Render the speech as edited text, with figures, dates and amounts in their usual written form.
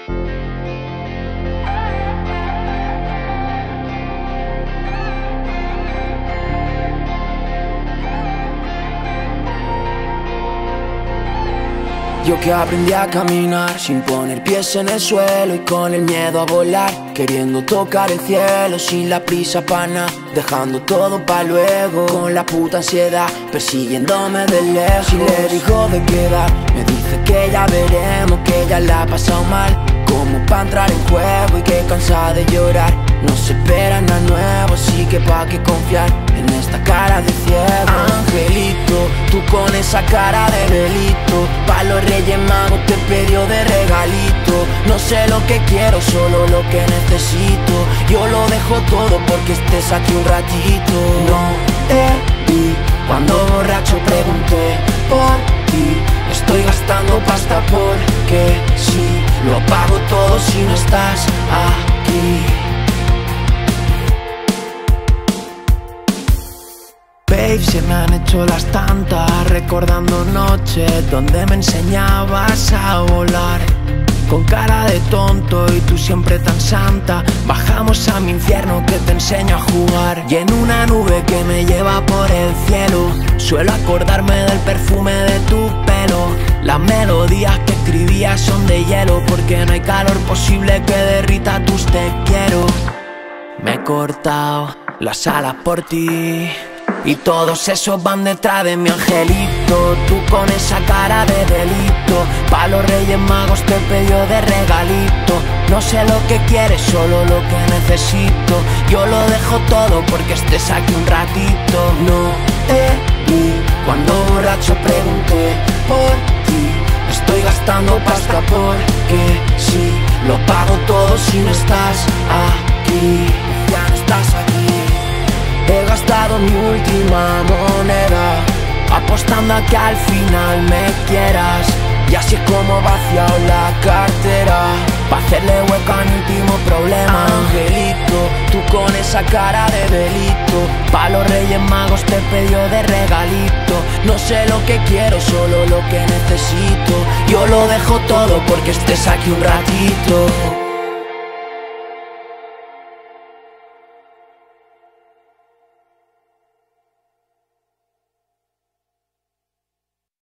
Yo que aprendí a caminar sin poner pies en el suelo y con el miedo a volar, queriendo tocar el cielo sin la prisa pa' nada, dejando todo pa' luego, con la puta ansiedad persiguiéndome de lejos. Si le digo de quedar, me dice que ya veremos, que ya la ha pasado mal, como pa' entrar en juego y que cansada de llorar. No se espera nada nuevo, así que pa' qué confiar en esta cara de ciego. Angelito, tú con esa cara de delito, pa' los Reyes Magos te pidió de regalito. No sé lo que quiero, solo lo que necesito. Yo lo dejo todo porque estés aquí un ratito. No te vi cuando borracho pregunté por ti. Estoy gastando pasta porque sí, lo pago todo si no estás aquí. Babe, se me han hecho las tantas, recordando noches donde me enseñabas a volar. Con cara de tonto y tú siempre tan santa, bajamos a mi infierno que te enseño a jugar. Y en una nube que me lleva por el cielo, suelo acordarme del perfume de tu pelo. Las melodías que escribías son de hielo, porque no hay calor posible que derrita tus te quiero. Me he cortado las alas por ti y todos esos van detrás de mi angelito. Tú con esa cara de delito, pa' los Reyes Magos te pidió de regalito. No sé lo que quieres, solo lo que necesito. Yo lo dejo todo porque estés aquí un ratito. No te vi cuando borracho pregunté por ti. Estoy gastando pasta porque sí, lo pago todo si no estás aquí. Ya no estás aquí. He gastado mi última moneda apostando a que al final me quieras, y así es como he vaciado la cartera pa' hacerle hueco a mi último problema. Angelito, tú con esa cara de delito, pa' los Reyes Magos te pidió de regalito. No sé lo que quiero, solo lo que necesito. Yo lo dejo todo porque estés aquí un ratito.